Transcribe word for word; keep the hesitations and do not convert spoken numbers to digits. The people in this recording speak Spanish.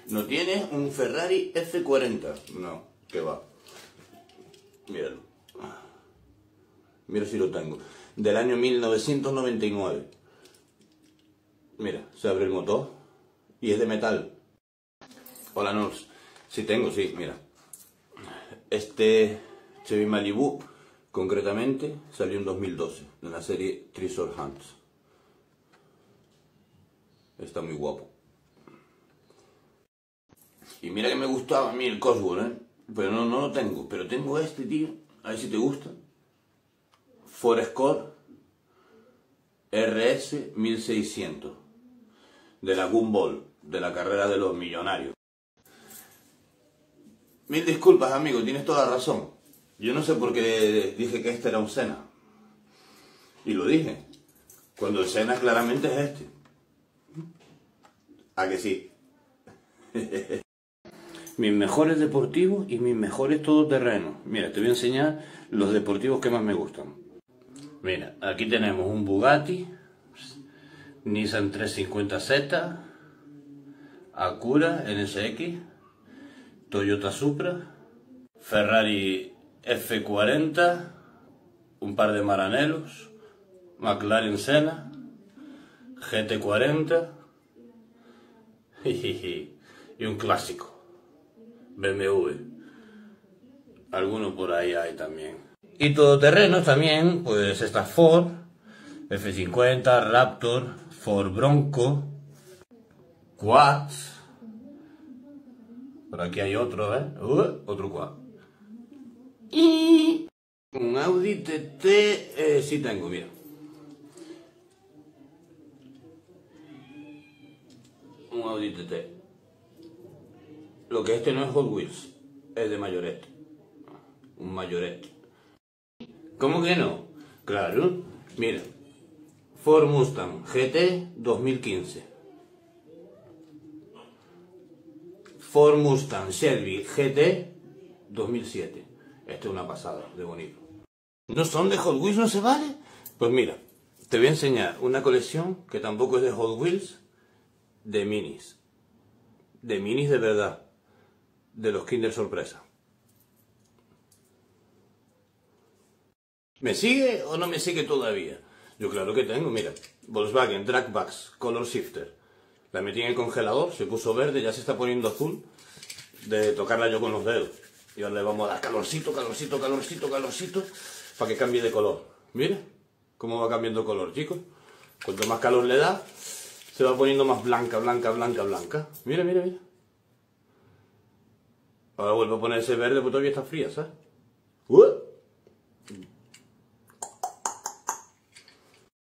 ¿No tienes un Ferrari F cuarenta? No, que va. Míralo. Mira si lo tengo. Del año mil novecientos noventa y nueve. Mira, se abre el motor y es de metal. Hola, Nors. Sí tengo, sí, mira. Este Chevy Malibu, concretamente, salió en dos mil doce, en la serie Treasure Hunts. Está muy guapo. Y mira que me gustaba a mí el Cosworth, ¿eh? Pero no, no lo tengo. Pero tengo este, tío. A ver si te gusta. Ford Escort R S mil seiscientos. De la Gumball, de la carrera de los millonarios. Mil disculpas, amigo, tienes toda la razón. Yo no sé por qué dije que este era un Senna. Y lo dije. Cuando el Senna claramente es este. ¿A que sí? Mis mejores deportivos y mis mejores todoterrenos. Mira, te voy a enseñar los deportivos que más me gustan. Mira, aquí tenemos un Bugatti, Nissan trescientos cincuenta Z, Acura N S X, Toyota Supra, Ferrari F cuarenta, un par de Maranelos, McLaren Senna, G T cuarenta y un clásico, B M W. Alguno por ahí hay también. Y todoterrenos también, pues está Ford, F cincuenta, Raptor, Ford Bronco, Quads. Por aquí hay otro, ¿eh? Uh, otro Quad. Y un Audi T T, eh, sí tengo, mira. Un Audi T T. Lo que este no es Hot Wheels, es de mayorette. Un mayorette. ¿Cómo que no? Claro, mira. Ford Mustang G T dos mil quince. Ford Mustang Shelby G T dos mil siete. Esto es una pasada de bonito. ¿No son de Hot Wheels? ¿No se vale? Pues mira, te voy a enseñar una colección que tampoco es de Hot Wheels, de minis. De minis de verdad. De los Kinder Sorpresa. ¿Me sigue o no me sigue todavía? Yo claro que tengo, mira. Volkswagen Dragbax Color Shifter. La metí en el congelador, se puso verde, ya se está poniendo azul. De tocarla yo con los dedos. Y ahora le vamos a dar calorcito, calorcito, calorcito, calorcito, para que cambie de color. Mira cómo va cambiando de color, chicos. Cuanto más calor le da, se va poniendo más blanca, blanca, blanca, blanca. Mira, mira, mira. Ahora vuelve a ponerse verde, porque todavía está fría, ¿sabes?